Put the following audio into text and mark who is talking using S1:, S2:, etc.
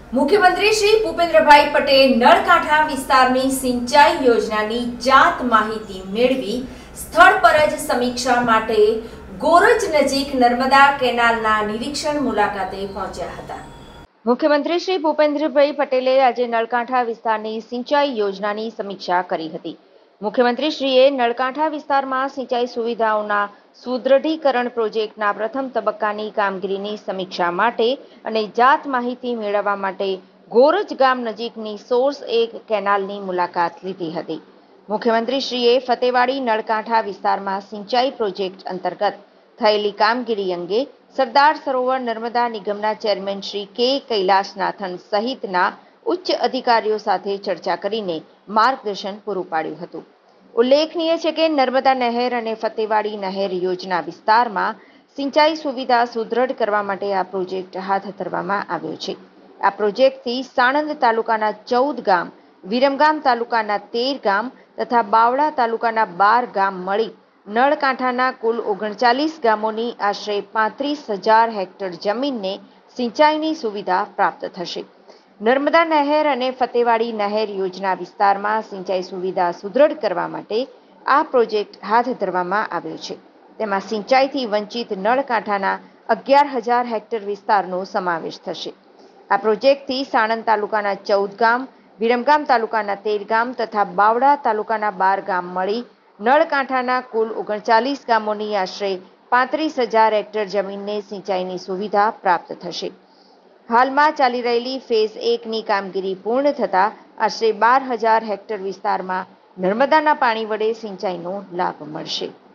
S1: મુખ્યમંત્રી શ્રી ભૂપેન્દ્રભાઈ પટેલ નળકાંઠા વિસ્તારની સિંચાઈ યોજનાની જાત માહિતી મેળવી સ્થળ પર જ સમીક્ષા માટે ગોરજ નજીક નર્મદા કેનાલના નિરીક્ષણ મુલાકાતે પહોંચ્યા હતા। મુખ્યમંત્રી શ્રી ભૂપેન્દ્રભાઈ પટેલે આજે નળકાંઠા વિસ્તારની સિંચાઈ યોજનાની સમીક્ષા કરી હતી। મુખ્યમંત્રીશ્રીએ નળકાંઠા વિસ્તારમાં સિંચાઈ સુવિધાઓના સુદૃઢીકરણ પ્રોજેક્ટના પ્રથમ તબક્કાની કામગીરીની સમીક્ષા માટે અને જાત માહિતી મેળવવા માટે ગોરજ ગામ નજીકની સોર્સ 1 કેનાલની મુલાકાત લીધી હતી। મુખ્યમંત્રીશ્રીએ ફતેવાડી નળકાંઠા વિસ્તારમાં સિંચાઈ પ્રોજેક્ટ અંતર્ગત થયેલી કામગીરી અંગે સરદાર સરોવર નર્મદા નિગમના ચેરમેન શ્રી કે કૈલાસનાથન સહિતના ઉચ્ચ અધિકારીઓ સાથે ચર્ચા કરીને માર્ગદર્શન પૂરું પાડ્યું હતું। ઉલ્લેખનીય છે કે નર્મદા નહેર અને ફતેવાડી નહેર યોજના વિસ્તારમાં સિંચાઈ સુવિધા સુદૃઢ કરવા માટે આ પ્રોજેક્ટ હાથ ધરવામાં આવ્યો છે। આ પ્રોજેક્ટથી સાણંદ તાલુકાના 14 ગામ, વિરમગામ તાલુકાના 13 ગામ તથા બાવળા તાલુકાના 12 ગામ મળી નળકાંઠાના કુલ 39 ગામોની આશરે 35,000 હેક્ટર જમીનને સિંચાઈની સુવિધા પ્રાપ્ત થશે। નર્મદા નહેર અને ફતેવાડી નહેર યોજના વિસ્તારમાં સિંચાઈ સુવિધા સુદૃઢ કરવા માટે આ પ્રોજેક્ટ હાથ ધરવામાં આવ્યો છે। તેમાં સિંચાઈથી વંચિત નળકાંઠાના 11,000 હેક્ટર વિસ્તારનો સમાવેશ થશે। આ પ્રોજેક્ટથી સાણંદ તાલુકાના 14 ગામ, વિરમગામ તાલુકાના 13 ગામ તથા બાવળા તાલુકાના 12 ગામ મળી નળકાંઠાના કુલ 39 ગામોની આશરે 35,000 હેક્ટર જમીનને સિંચાઈની સુવિધા પ્રાપ્ત થશે। હાલમાં ચાલી રહેલી ફેઝ 1ની કામગીરી પૂર્ણ થતાં આશરે 12,000 હેક્ટર વિસ્તારમાં નર્મદાના પાણી વડે સિંચાઈનો લાભ મળશે।